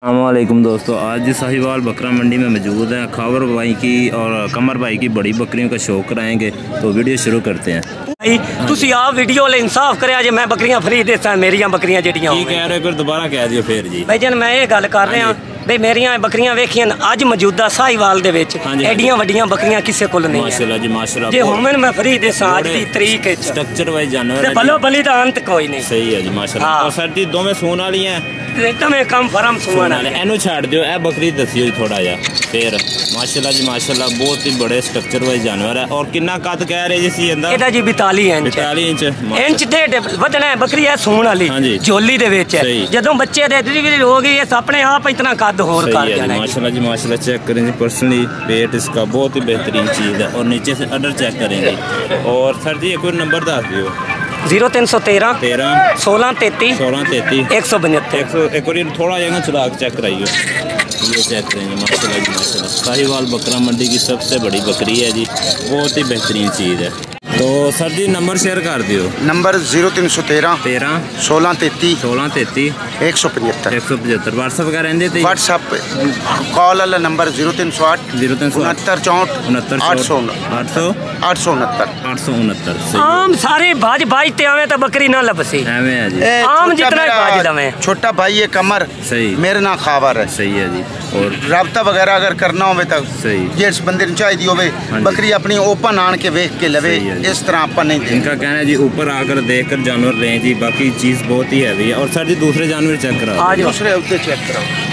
अस्सलामुअलैकुम दोस्तों, आज साहिवाल बकरा मंडी में मौजूद हैं। खावर भाई की और कमर भाई की बड़ी बकरियों का शौक कराएंगे, तो वीडियो शुरू करते हैं। तुसी आप वीडियो ले इंसाफ करे जे मैं बकरियां फ्री देता मेरियां बकरियां जेडियां की कह रहे हो, दोबारा कह दियो फिर जी। भाई जन मैं ये गल कर रहा भाई मेरियां बकरियां वेखियां अज मौजूदा साहिवाल दे विच एडियां वड्डियां बकरियां किसे कोल नहीं। माशाल्लाह जी माशाल्लाह। जे होमन मैं फ्री देसा आज दी तरीक विच स्ट्रक्चर वाइज जानवर है, बलो बली दा अंत कोई नहीं। सही है जी माशाल्लाह। और सर जी दोवें सून वाली हैं, एकदम कम फरम सून वाले। एनु छाड़ दियो, ए बकरी दसियो जी थोड़ा जा फिर। माशाल्लाह जी माशाल्लाह, बहुत ही बड़े स्ट्रक्चर वाइज जानवर है। और कितना कद कह रहे जी सी अंदर? एदा जी 42 इंच। 42 इंच डेढ़ वधना है बकरी है सून वाली झोली दे विच। जदों बच्चे दे डिलीवरी हो गई है अपने आप इतना कद होर कर जाना। माशाल्लाह जी माशाल्लाह। चेक करें जी पर्सनली पेट इसका बहुत ही बेहतरीन चीज़ है। और नीचे से अडर चेक करेंगे। और सर जी एक और नंबर दस दियो। 0313 16 33 172। एक और थोड़ा जगह चला के चेक कराइए। ये चेक करेंगे माशाल्लाह जी माशाल्लाह। साहिवाल बकरा मंडी की सबसे बड़ी बकरी है जी, बहुत ही बेहतरीन चीज़ है। तो सर जी नंबर शेयर कर दियो। नंबर 0313 16 33 175 व्हाट्सएप का रहंदे ते व्हाट्सएप कॉल वाला नंबर 0308 69 869। आम सारे भाज भाज ते आवे तो बकरी ना लबसी एवें है जी। आम जितना भाज दवे। छोटा भाई है कमर सही, मेरे ना खावर है। सही है जी। और राब्ता वगैरह अगर करना हो तक सही, जिस बंदे ने चाहिए होवे बकरी अपनी ओपन आन के वेख के लवे, इस तरह अपन नहीं देंगे। इनका कहना है जी ऊपर आकर देखकर जानवर लें जी, बाकी चीज़ बहुत ही हैवी है। और सर जी दूसरे जानवर चेक कराओ। आज दूसरे उसे चेक कराओ।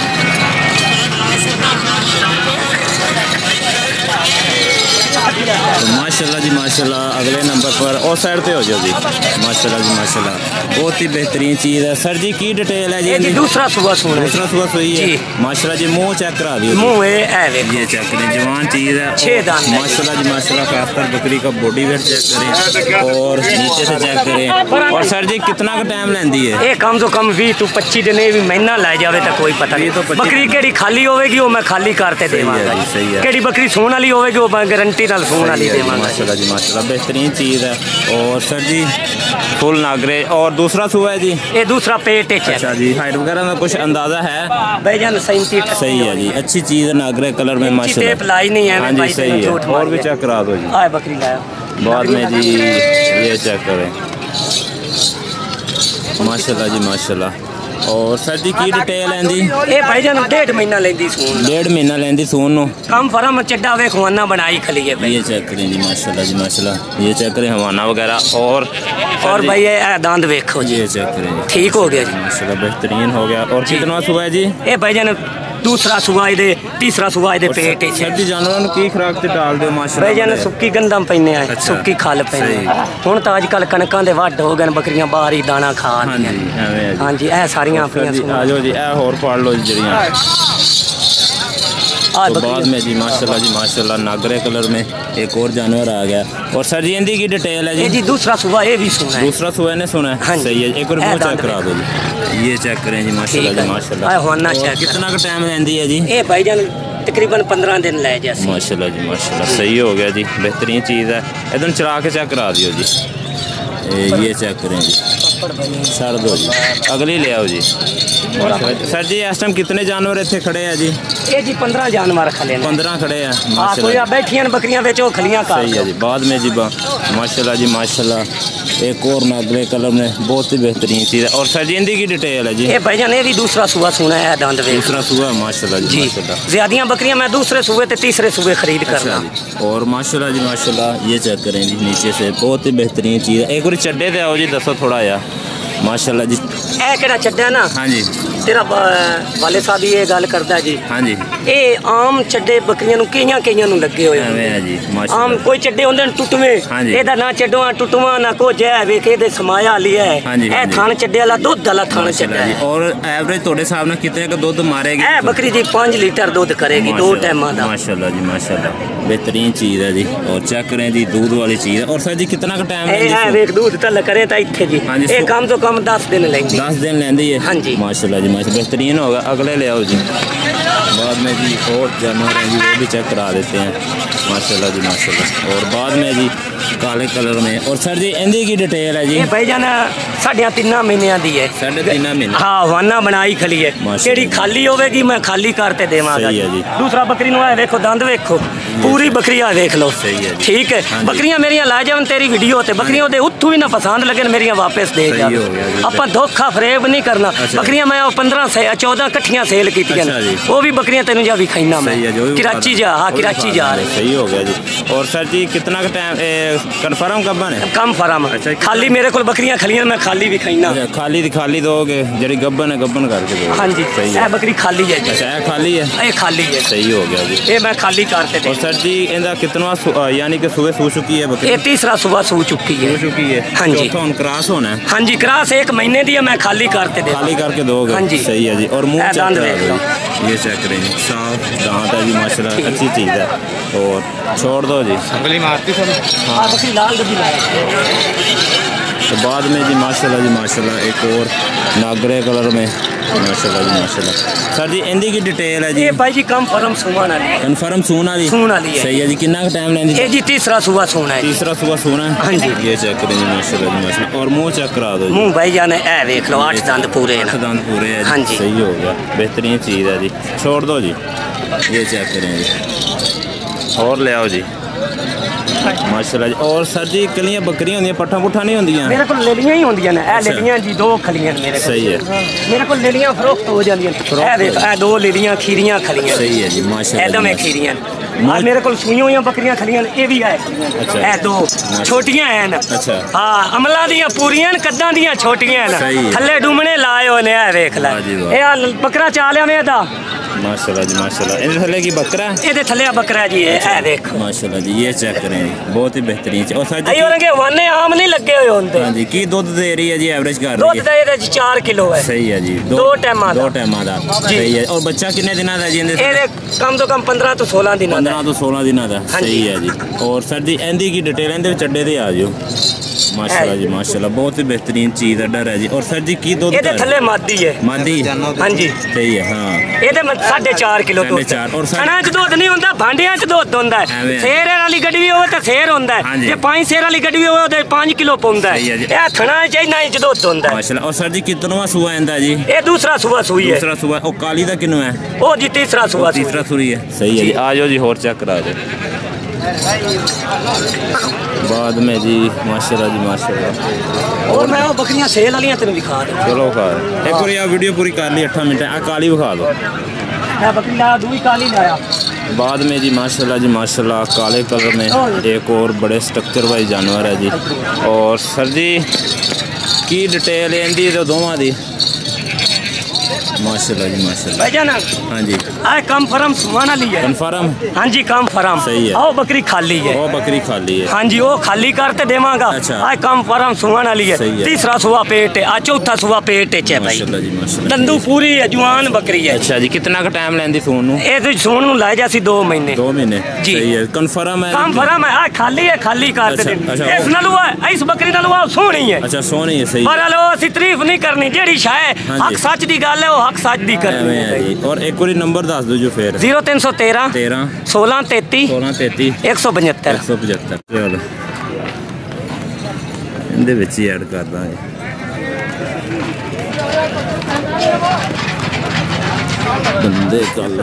तो माशाल्लाह जी माशाल्लाह, अगले नंबर पर और साइड पे हो जाओ जी। माशाल्लाह जी माशाल्लाह, बहुत ही बेहतरीन चीज़ है। सर जी की डिटेल है जी? दूसरा सुबह सुई है माशाल्लाह जी। मुँह चेक करा दियो। मुँह ये चेक करें, जवान चीज़ है। 6 दांत माशाल्लाह जी माशाल्लाह। खासकर बकरी का बॉडी वेट चेक करें और नीचे से चेक करें। और सर जी कितना का टाइम लेंदी है? ये कम से कम 20 to 25 दिन भी महीना लै जाए तो कोई पता नहीं। बकरी केड़ी खाली होगी वो मैं खाली करते देवांगा। केड़ी बकरी सून वाली होगी वो मैं गारंटी नाल सून वाली देवांगा। माशाल्लाह जी माशाल्लाह, बेहतरीन चीज़ है। और सर जी फुल नागरे। और दूसरा सुबह है जी? ये दूसरा पेट है। अच्छा जी, हाइट वगैरह में कुछ अंदाजा है? भाईजान 37। सही है जी, अच्छी चीज़ है नागरे कलर में माशाल्लाह। टेप लाई नहीं है। हाँ जी सही है। और भी चेक करा दो जी। आए बकरी लाया बाद में जी। ये चेक करें माशाल्लाह जी माशाल्लाह। और सर जी की डिटेल है जी? ये भाईजान 1.5 महीना लेंदी सून। 1.5 महीना लेंदी सून नो। कम फरम चड्डा वे खवाना बनाई खली है। ये चेक करें जी माशाल्लाह जी माशाल्लाह। ये चेक करें हवाना वगैरह। और भाई ये दांत देखो जी। ये चेक करें, ठीक हो गया जी माशाल्लाह, बेहतरीन हो गया। और कितना सुबह है जी? ये भाईजान दूसरा सुबह दे, तीसरा सुबह दे पेट है। सर जी जानवरों की खुराक ते डाल दो माशाल्लाह। भाईजान सुक्की गंदम पैने आए, सुक्की खल पैने। हुण तो आजकल कणकां दे वढ हो गए, बकरियां बाहर ही दाना खा रही। हाँ जी ए सारियां अपनियां। आ जाओ जी, ए होर फाड़ लो जड़ियां। तो बाद में जी माशाल्लाह जी माशाल्लाह नागरे कलर में एक और जानवर आ गया। और सर जी इनकी की डिटेल है जी? जी दूसरा सुबह ये भी सुना है। दूसरा सुबह ने सुना है। हाँ सही है। एक और मुंह चेक करा दो जी। ये चेक करें जी माशाल्लाह जी माशाल्लाह। कितना का टाइम लेंदी है जी? ये भाईजान तकरीबन 15 दिन ले जा। माशाल्लाह जी माशाल्लाह, सही हो गया जी, बेहतरीन चीज़ है। एकदम चला के चेक करा दियो जी। ये चेक करें जी, छड़ दो जी, अगली ले आओ जी। सर जी इस टाइम कितने जानवर इतने खड़े हैं जी? ये जी 15 जानवर खड़े 15 खड़े हैं माशाल्लाह। बैठियां बकरियां बेचो खलियां का। सही है जी। बाद में जी माशाल्लाह जी माशाल्लाह एक और नागरे कलर में बहुत ही बेहतरीन चीज़ है। और सर जी इनकी की डिटेल है जी? ये भाईजान ये भी दूसरा सुबह सुना है दांत वे। दूसरा सुबह माशाल्लाह जी माशाल्लाह। ज्यादियां बकरियां मैं दूसरे सुबह ते तीसरे सुबह खरीद करना। और माशाल्लाह जी माशाल्लाह, ये चेक करें जी नीचे से, बहुत ही बेहतरीन चीज़ है। एक बार चड्डे ते आओ जी, दसो थोड़ा या माशाल्लाह जी। ए केड़ा चड्डा ना? हाँ जी तेरा वाले साहब ये गल करदा जी। हाँ जी ये आम चड्डे बकरियां कईयां लगे हुए हैं जी। आम कोई चड्डे होंदे टुटवें, एदा ना चड्डवा टुटवा ना को जै वेख एदे समाया लिया है। ए थान चड्डे वाला दूध वाला थान चड्डा है। और एवरेज तोड़े हिसाब नाल कितने का दूध मारेगी? ए बकरी जी 5 लीटर दूध करेगी 2 टाइमां दा। माशाल्लाह जी माशाल्लाह, बेहतरीन चीज़ है जी। और चेक करें जी दूध वाली चीज़ है। और सर जी कितना का टाइम है? दूध तल करे तो इत्थे जी ये कम तो कम 10 दिन लेंदी। 10 दिन लेंदी है। हाँ जी माशाल्लाह जी माशा बेहतरीन होगा। अगले ले आओ जी। बाद में जी और जानवर हैं जी, वो भी चेक करा देते हैं माशाल्लाह जी माशाल्लाह। और बाद में जी काले कलर में। और सर जी इंदी की डिटेल है जी? भाई जान 3.5 महीनों की है। 3.5 महीने? हाँ वाना बनाई खली है, केड़ी खाली होगी मैं खाली करते देवांगा जी। दूसरा बकरी नु देखो दंद वेखो, पूरी बकरी आ देख लो। सही है ठीक है। बकरियां मेरियां ला जावन तेरी वीडियो ते बकरियों दे उत्थू भी ना पसंद लगे मेरियां वापस दे जा। अपन धोखा फरेब नहीं करना। बकरियां मैं 15 से 14 इकट्ठियां सेल कीतियां, वो भी बकरियां तेन जा विखाइना मैं कराची जा। हाँ कराची जा रहे। सही हो गया जी। और सर जी कितना का टाइम कन्फर्म कब है? कन्फर्म। खाली मेरे को बकरियां खलियां मैं खाली विखाइना। खाली दोगे जड़ी गब्बन है गब्बन करके दो। हाँ जी सही बकरी खाली है। अच्छा खाली है? ये खाली है। सही हो गया जी। ये मैं खाली करते थे। और सर जी इनका कितना यानी कि सुबह सू चुकी है बकरी? ये तीसरा सुबह सू चुकी है। हाँ जी। क्रॉस होना है? हाँ जी क्रॉस 1 महीने दी है, मैं खाली करते दे। खाली करके दोगे? हाँ जी सही है जी। और मुंह दांत ये चेक करें जी, साफ दांत है जी माशाल्लाह, अच्छी चीज़ है। और छोड़ दो जी। हाँ बकरी लाल तो बाद में जी माशाल्लाह एक और नागरे कलर में माशाल्लाह जी माशाल्लाह। सर जी इंदी की डिटेल है जी? ये भाई जी कन्फर्म सूना है। कन्फर्म सूना दी? सूना दी है। सही है जी। कितना का टाइम लेंदी? ये जी तीसरा सुबह सूना है। तीसरा सुबह सूना है? हाँ जी। ये चेक करें जी माशाल्लाह जी माशाल्लाह। और मुंह चेक करा दो। मुंह भाई जाने ऐ देख लो 8 दांत पूरे हैं। 8 दांत पूरे हैं। हाँ जी सही हो गया, बेहतरीन चीज़ है जी। छोड़ दो जी। ये चेक करें जी। और ले आओ जी माशाल्लाह जी। और सर जी कलियां बकरियां होंदियां, पट्ठा पुट्ठा नहीं होंदियां? मेरे को लेलियां ही होंदियां ने। ए लेलियां जी 2 खलियां मेरे को। सही है। मेरे को लेलियां फरोख्त हो जांदियां। ए देख ए 2 लेलियां खीरियां खलियां। सही है जी माशाल्लाह। एकदम खीरियां। और मेरे को सुई हुई बकरियां खलियां ये भी है। अच्छा। ए 2 छोटियां हैं। अच्छा। हाँ अमला दियां पूरियां कद्दां दियां छोटियां हैं। थल्ले डुमने लाए होने ए देख ले। ए बकरा चा लिया मैं दा माशाल्लाह जी माशाल्लाह। इधर थल्ले की बकरा है? इधर थल्ले बकरा जी है। ए देख माशाल्लाह जी। ये चेक करें जी, बहुत ही बेहतरीन। और सर जी के वाने आम नहीं लगे हुए होंगे। हां जी। की दूध दे रही है जी एवरेज कर रही है? दूध दे 4 किलो है। सही है जी। 2 टाइम दा सही है। और बच्चा कितने दिनों दा जी? ये कम तो कम 15 तो 16 दिन। 15 तो 16 दिनों दा। सही है जी। और सर जी इंदी की डिटेल इंदे चड्डे ते आ जाओ माशाल्लाह जी माशाल्लाह, बहुत ही बेहतरीन चीज़ है डर है जी। और सर जी की दूध? ये थल्ले मादी है। मादी? हाँ जी सही है। हाँ ये 4.5 किलो दूध। और खाना च दूध नहीं होता, भांडियां च दूध होता है। शेर वाली गड्डी हो तो शेर होता है, जे 5 शेर वाली गड्डी हो तो 5 किलो पौंदा है। ये खाना चाहिए च दूध होता है माशाल्लाह। और सर जी कितना सुबह आंदा जी? ये दूसरा सुबह सुई है। दूसरा सुबह। और काली दा किनो है? ओ जी तीसरा सुबह। तीसरा सुई है। सही है जी। आ जाओ जी और चेक करा दे बाद में जी माशाल्लाह जी माशाल्लाह। और मैं वो बकरियां सेल वाली तेन दिखा दूं। चलो खा एक बार यार वीडियो पूरी कर ली 8 मिनट। आ काली दिखा दो। मैं बकरी ला दूई काली लाया। बाद में जी माशाल्लाह काले कलर में एक और बड़े स्ट्रक्चर वाइज जानवर है जी। और सर जी की डिटेल इंदी तो दोवां दी? माशाल्लाह जी माशाल्लाह। भाईजान हाँ जी आए कन्फर्म सुवाना ली है। कन्फर्म? हाँ जी कन्फर्म। सही है। आओ बकरी खाली है। वो बकरी खाली है? हाँ जी वो खाली करते देवांगा। अच्छा। आए कन्फर्म सुवाना ली है। तीसरा सुवा पेट है, आ चौथा सुवा पेट है भाई। माशाल्लाह जी माशाल्लाह। दंदू पूरी है, जवान बकरी है। अच्छा जी। कितना का टाइम लेंदी सून नु? ये तो सून नु ला जासी 2 महीने। 2 महीने जी। सही है। कन्फर्म है? कन्फर्म है। आ खाली है, खाली करते दे। इस नालू इस बकरी नालू सोहनी है। अच्छा सोहनी है। सही पर लो असि तारीफ नहीं करनी, जेड़ी शाय हक सच दी गल है वो हक सच दी करनी है। और एक बार नंबर दस दो जो फिर 0313 16 33 175 175। चलो इनदे विच ही ऐड कर दांगे। बंदे कल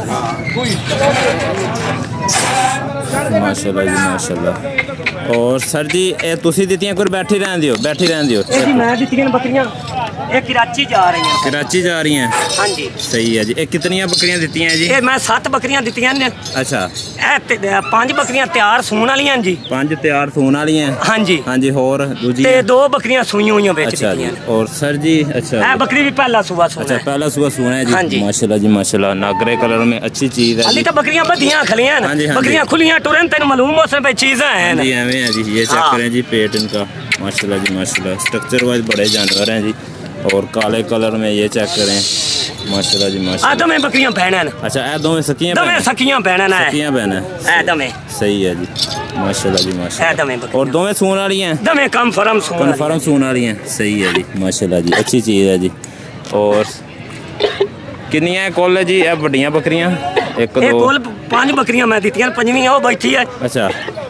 माशाल्लाह जी माशाल्लाह। और सर जी ए तुसी दित्तियां कोई बैठी रहन दियो मैं दित्तियां बकरियां ये कराची जा रही हैं। कराची जा रही हैं? हाँ जी सही है जी। ये कितनियां बकरियां दित्तियां हैं जी? ये मैं 7 बकरियां दित्तियां ने। अच्छा। 5 बकरियां तैयार सून वालियां जी। 5 तैयार सून वालियां? हाँ जी। हाँ जी। और दूजी? 2 बकरियां सूई हुई बेच दित्तियां। और सर जी अच्छा ए बकरी भी पहला सुबह सूना। अच्छा पहला सुबह सूना है जी। हाँ जी माशाल्लाह जी माशाल्लाह। नागरे कलर में अच्छी चीज है। अली तो बकरियां बधियां खलियां हैं। बकरियां खुलियां टुरन तेन मालूम हो सब चीजें हैं जी। एवें है जी। ये चेक करें जी पेट इनका माशाल्लाह जी माशाल्लाह। स्ट्रक्चर वाइज बड़े जानवर हैं जी। और काले कलर में ये चेक करें माशाल्लाह जी माशाल्लाह। आ दमे बकरियां बहनन। अच्छा ए दोवें सखियां बहनन? दमे सखियां बहनन है। सखियां बहनन ए दमे। सही है जी माशाल्लाह जी माशाल्लाह। दमे और दोवें सून वाली हैं? दमे कन्फर्म सून वाली हैं। सही है जी माशाल्लाह जी। अच्छी चीज़ है जी। और किन्नियां कुल जी ये बड़ियां बकरियां? एक दो कुल 5 बकरियां मैं दित्तियां, 5वीं वो बैठी है। अच्छा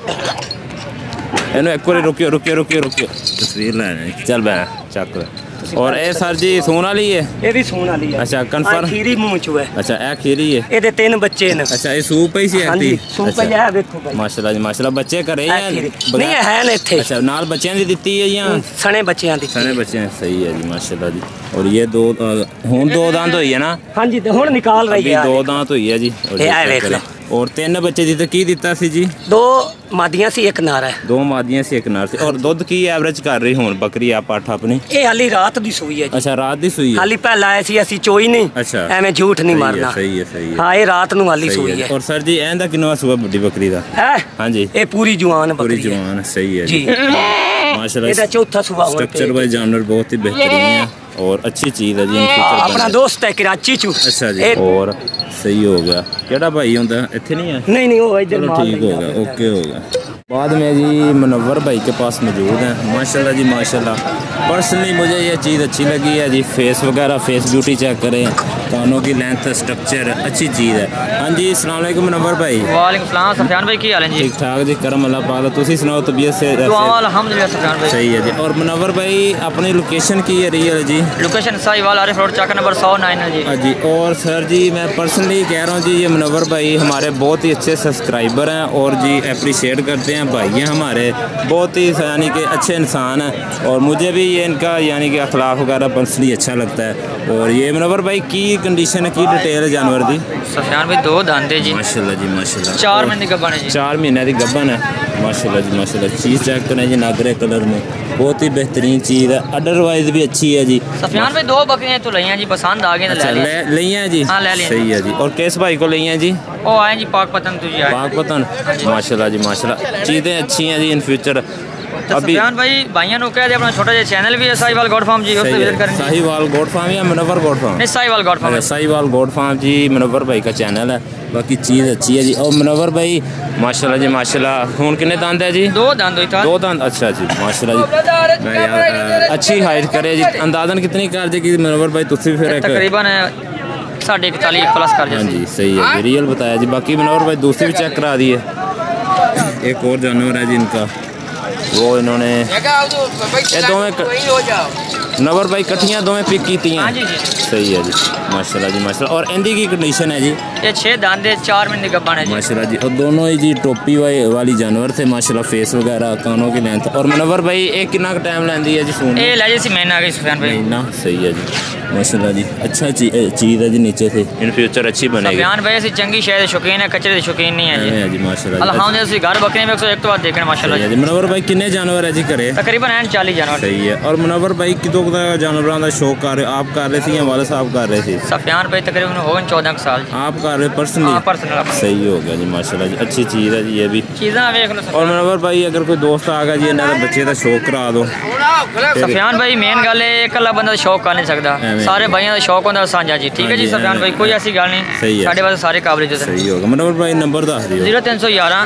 इन्हों एक बार रुकियो रुकियो रुकियो रुकियो तस्वीर लैने चल बै चक। और ये सर जी सून वाली है? ये भी सून वाली है। अच्छा कन्फर्म? खीरी मूंह चो है। अच्छा ए खीरी है। ये 3 बच्चे ने। अच्छा ये सूप ही सी है? हां जी सूप ही है देखो भाई। माशाल्लाह जी माशाल्लाह। बच्चे करे या नहीं है ने इथे? अच्छा नाल बच्चों दी दित्ती है या सने बच्चों दी? सने बच्चे सही है जी माशाल्लाह जी। और ये दो हुन 2 दांत होई है ना? हां जी हुन निकाल रही है। 2 दांत होई है जी। ये आ देख लो। और 3 बच्चे दी तो की दिता सी जी? 2 मादियां सी एक नार है। 2 मादियां सी एक नार सी। और दूध की एवरेज कर रही हुन बकरी आप पाठ अपनी? ये हाली रात दी सूई है जी। अच्छा रात दी सूई है? हाली पहला आए सी असि चोई नहीं। अच्छा एवें झूठ नहीं मारना। सही है सही है। हां ये रात नु हाली सूई है। और सर जी एंदा किनवा सूआ बड़ी बकरी दा है? हां जी ये पूरी जवान बकरी है। पूरी जवान सही है जी माशाल्लाह। एदा चौथा सूआ हो। स्ट्रक्चर वाइज जानवर बहुत ही बेहतरीन है और अच्छी चीज है जी। अपना दोस्त है कराची चू। अच्छा जी और सही हो गया। केड़ा भाई होंदा इत्थे नहीं है? नहीं वो इधर ठीक हो गया ओके हो गया। बाद में जी मुनव्वर भाई के पास मौजूद हैं माशाल्लाह जी माशाल्लाह। पर्सनली मुझे ये चीज़ अच्छी लगी है जी। फेस वगैरह फेस ब्यूटी चेक करें, कानों की लेंथ स्ट्रक्चर अच्छी चीज़ है। हाँ जी अस्सलाम वालेकुम मुनव्वर भाई। वालेकुम सलाम सफियान भाई की हाल है जी? ठीक ठाक जी करम अल्लाह पाक। तुसी सुनाओ तबीयत से? अल्हम्दुलिल्लाह सफियान भाई सही है जी। और मुनव्वर भाई अपनी लोकेशन की है रियल जी? लोकेशन साहिवाल आरिफ रोड चाका नंबर 109 जी। हाँ जी। और सर जी मैं पर्सनली कह रहा हूँ जी ये मुनव्वर भाई हमारे बहुत ही अच्छे सब्सक्राइबर हैं और जी अप्रिशिएट करते हैं भाई हैं हमारे बहुत ही यानी कि अच्छे इंसान हैं। और मुझे भी ये इनका यानी कि अखलाक वगैरह पर्सनली अच्छा लगता है। और ये मुनव्वर भाई की कंडीशन है की डिटेल है जानवर दी? सफियान भाई 2 दांते जी माशाल्लाह जी माशाल्लाह। 4 महीने की गब्बन है जी। 4 महीने की गब्बन है माशाल्लाह जी माशाल्लाह। चीज़ चेक करें जी नागरे कलर में बहुत ही बेहतरीन चीज़ है। अदरवाइज भी अच्छी है जी। सफियान भाई 2 बकरियां तो ली हैं जी पसंद आ गई तो ले हैं जी। हाँ ले सही है जी। और केस भाई को ली हैं जी? वो आए जी पाकपतन तुझे पाकपतन माशाल्लाह जी माशाल्लाह। चीज़ें अच्छी हैं जी इन फ्यूचर। अभी भाई भाइयों को कह दे अपना छोटा सा चैनल भी है साहिवाल गोट फार्म जी उससे विजिट करें। साहिवाल गोट फार्म या मुनव्वर गोट फार्म? नहीं Sahiwal goat farm. Sahiwal goat farm ji Munawwar भाई का चैनल है। बाकी चीज़ अच्छी है जी। और मुनव्वर भाई माशाल्लाह जी माशाल्लाह। खून कितने दांत है जी? 2 दांत। 2 दांत अच्छा जी माशाल्लाह जी। मैं यार अच्छी हाइट करे जी। अंदाजन कितनी कर देगी मुनव्वर भाई तुसी फिर? तकरीबन 41 प्लस कर। हाँ जी सही है रियल बताया जी। बाकी मुनव्वर भाई दूसरी भी चेक करा दी है। एक और जानवर है जी इनका वो इन्होंने ये नवर भाई कट्ठियां दोवें पिक की थी। सही है जी माशाल्लाह जी माशाल्लाह। और इंदी की कंडीशन है जी? ये 6 दांत 4 महीने गब्बन है जी माशाल्लाह जी। और दोनों ही जी टोपी वाली जानवर थे माशाल्लाह। फेस वगैरह कानों की लेंथ। और मुनव्वर भाई एक कितना टाइम लेंदी है जी सून? ये ले जी महीना आ गई सुफियान भाई। महीना सही है जी माशाल्लाह जी। अच्छा चीज़ है जी नीचे से इन फ्यूचर अच्छी बनेगी। सुफियान भाई ऐसी चंगी शहर शौकीन है कचरे शौकीन नहीं है जी माशाल्लाह। अल्हम्दुलिल्लाह घर बकरे में 101 तो बात देखना माशाल्लाह जी। मुनव्वर भाई कितने जानवर है जी करे? तकरीबन 40 जानवर। सही है। और मुनव्वर भाई कितों जानवरों का शौक कर रहे आप कर रहे थे या वाले साहब कर रहे थे? सफियान भाई तकरीबन हो गए 14 साल। आप कर रहे पर्सनली? पर्सनल सही हो गया जी माशाल्लाह जी। अच्छी चीज़ है जी ये भी चीज़ें। और मुनव्वर भाई अगर कोई दोस्त आ गया जी इन्होंने बच्चे का शौक करा दो? सफियान भाई मेन गल है इकला बंदा शौक कर नहीं सकता सारे भाइयों का शौक होता साझा जी। ठीक है जी सफियान भाई कोई ऐसी गल नहीं। सही है साढ़े पास सारे काबिल। सही होगा। मुनव्वर भाई नंबर दस दियो। 0311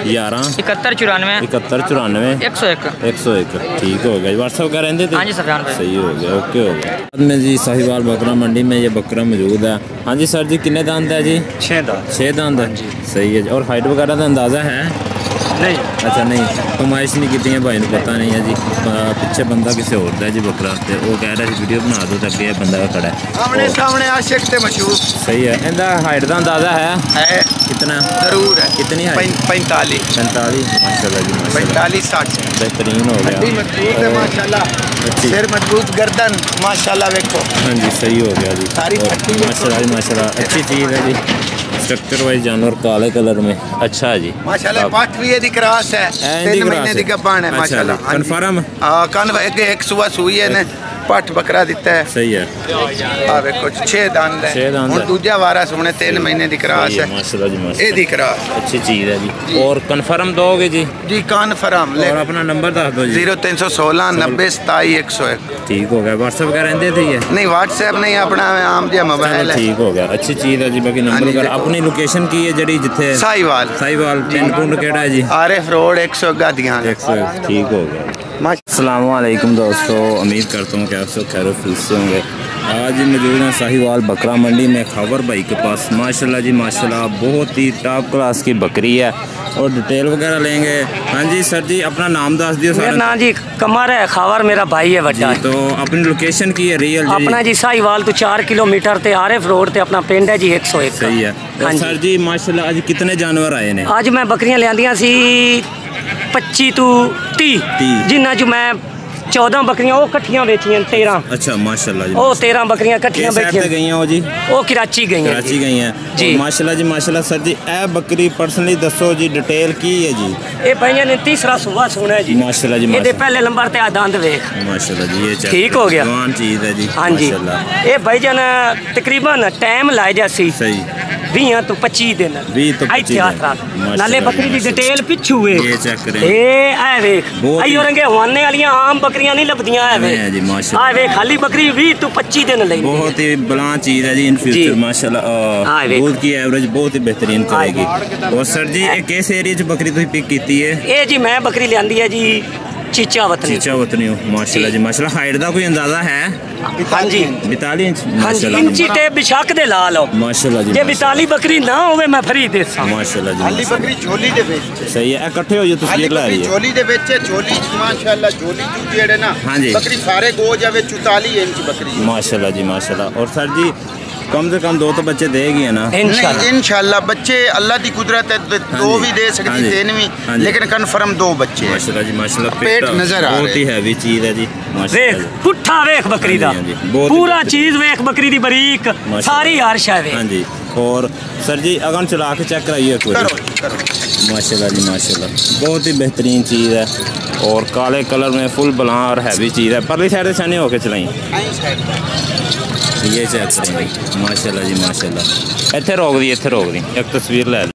7194 7194 101 ठीक हो गया। व्हाट्सएप कर रहे थे? हाँ जी सफियान भाई सही हो गया ओके हो गया। में जी साहिवाल बकरा मंडी में ये बकरा मौजूद है। हाँ जी सर जी कितने दांत है जी? 6 दांत। 6 दांत है सही है जी। और हाइट वगैरह का अंदाज़ा है? नहीं अच्छा नहीं कमाइश नहीं की भाई ने पता नहीं है जी। पिछे बंदा किसी और है जी बकरा ते वो कह रहा है वीडियो बना दो तो अगे बंदा खड़ा है सामने आशिक ते मशहूर। सही है। इनका हाइट का अंदाजा है कितना? जरूर है। कितनी है? 45 माशाल्लाह जी 45 60 बेहतरीन हो गया माशाल्लाह। सिर मजबूत गर्दन माशाल्लाह देखो। हाँ जी सही हो गया जी सारी माशाल्लाह जी माशाल्लाह। अच्छी चीज़ है जी। स्ट्रक्चर वाइज जानवर काले कलर में अच्छा है जी माशाल्लाह। पाठ भी ये क्रॉस है 3 महीने की गब्बन है माशाल्लाह। कन्फर्म? हां कन्फर्म एक सुबह सुई है ने पट बकरा दिता है। सही है। आ देखो 6 दांत है और दूजा वारा सुने 3 महीने की क्रॉस है माशाल्लाह जी माशाल्लाह। ए दी क्रॉस अच्छी चीज है जी। और कन्फर्म दोगे जी? जी कन्फर्म। और अपना नंबर दस दो जी। 0316 90 27 101 ठीक हो गया। व्हाट्सएप कर रहे थे ये? नहीं व्हाट्सएप नहीं अपना आम जो मोबाइल है। ठीक हो गया अच्छी चीज है जी। बाकी नंबर कर अपनी लोकेशन की है जड़ी जिथे? साहिवाल। साहिवाल पिन कोड केड़ा है जी? आरिफ रोड 100 गादियां 101 ठीक हो गया। अस्सलाम वालेकुम दोस्तों उम्मीद करता हूँ कि आप सब खैर खुश से होंगे। आज मौजूद हैं साहिवाल बकरा मंडी में खबर भाई के पास। माशाल्लाह जी माशाल्लाह, बहुत ही टॉप क्लास की बकरी है और डिटेल वगैरह लेंगे। हाँ जी सर जी, अपना नाम दस दियो। मेरा नाम जी कमर है, खावर मेरा भाई है बड़ा। तो अपनी लोकेशन की है रियल अपना जी साहिवाल तो 4 किलोमीटर ते आरिफ रोड ते अपना पिंड है जी 101। सही है। हाँ सर जी माशाल्लाह, आज कितने जानवर आए ने? आज मैं बकरियां लियांदियां सी 25 तो 30 जिन्ना जो मैं 14 बकरियां वो कट्ठियां बेचियां 13। अच्छा माशाल्लाह जी, वो 13 बकरियां कट्ठियां बेचियां गई हैं। वो जी वो कराची गई हैं। कराची गई हैं जी माशाल्लाह जी माशाल्लाह। सर जी ए बकरी पर्सनली दसो जी, डिटेल की है जी? ये भाइयों ने तीसरा सुबह सुना है जी माशाल्लाह जी। ये पहले नंबर ते दंद वेख माशाल्लाह जी, ये ठीक हो गया, जवान चीज है जी। हाँ जी, ये भाईजान तकरीबन टाइम लाए जासी सही 20 तो 25 दिन 20 तो 25 नाले बकरी की डिटेल पिछू है। ये चेक करें, ए वेख आइयो रंगे हवाने वालियां आम बकरियां नहीं लभदियां है जी माशाल्लाह। आ वेख खाली बकरी 20 तो 25 दिन लेंदी, बहुत ही बला चीज है जी। इन फ्यूचर माशाल्लाह दूध की एवरेज बहुत ही बेहतरीन करेगी। और सर जी ये किस एरिया च बकरी तुसी पिक कीती है? ये जी मैं बकरी लियांदी है जी चीचा वतनी माशाल्लाह जी माशाल्लाह। हाइट दा कोई अंदाजा है? हाँ जी 42 इंच माशाल्लाह। इंची टेप बिशक दे ला लो माशाल्लाह जी। जे 42 बकरी ना होवे मैं फ्री दे सा माशाल्लाह जी। हाली बकरी झोली दे विच सही है, इकट्ठे हो जो तस्वीर ला रही है झोली दे विच झोली माशाल्लाह। झोली जू जेड़े ना बकरी सारे गो जावे 44 इंच बकरी माशाल्लाह जी माशाल्लाह। और सर जी कम से कम 2 तो बच्चे देगी है ना? इंशाल्लाह बच्चे अल्लाह की कुदरत है, 2 भी दे सकती 3 भी, लेकिन कन्फर्म 2 बच्चे माशाल्लाह जी माशाल्लाह। पेट नजर आ बहुत ही हैवी चीज है जी माशाल्लाह। देख पुट्ठा वेख बकरी दा, पूरा चीज वेख बकरी दी बारीक सारी हर्ष है। हां जी। और सर जी अगन चला के चेक कराइए एक बार। माशाल्लाह जी माशाल्लाह, बहुत ही बेहतरीन चीज़ है और काले कलर में फुल बला और हैवी चीज़ है। परली साइड से नहीं होके चलाई, ये चेक करेंगे माशाल्लाह जी माशाल्लाह। इत्थे रोक दी एक तस्वीर ले।